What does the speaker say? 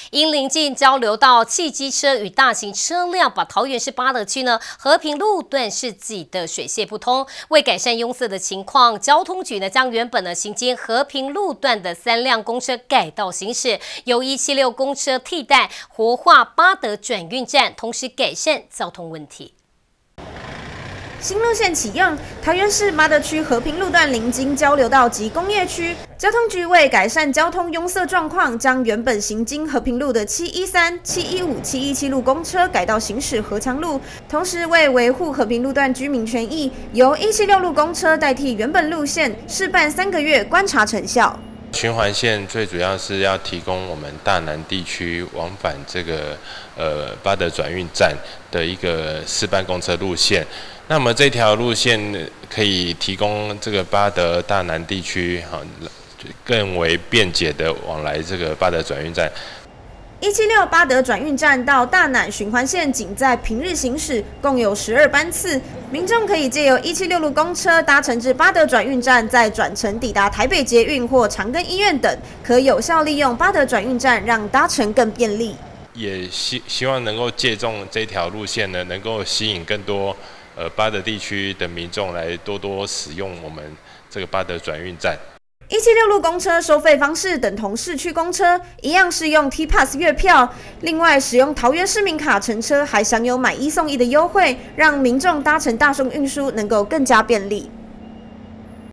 因临近交流道，汽机车与大型车辆把桃园市八德区和平路段是挤得水泄不通。为改善拥塞的情况，交通局将原本行经和平路段的3辆公车改道行驶，由176公车替代，活化八德转运站，同时改善交通问题。 新路线启用，桃园市八德区和平路段临经交流道及工业区，交通局为改善交通拥塞状况，将原本行经和平路的713、715、717路公车改道行驶和强路，同时为维护和平路段居民权益，由176路公车代替原本路线，试办3个月，观察成效。 循环线最主要是要提供我们大南地区往返这个八德转运站的一个试办公车路线。那么这条路线可以提供这个八德大南地区更为便捷的往来这个八德转运站。 176八德转运站到大南循环线仅在平日行驶，共有12班次。民众可以借由176路公车搭乘至八德转运站，再转乘抵达台北捷运或长庚医院等，可有效利用八德转运站，让搭乘更便利。 也希望能够借重这条路线呢，能够吸引更多八德地区的民众来多多使用我们这个八德转运站。 176路公车收费方式等同市区公车，一样是用 T-Pass 月票。另外，使用桃园市民卡乘车还享有买1送1的优惠，让民众搭乘大众运输能够更加便利。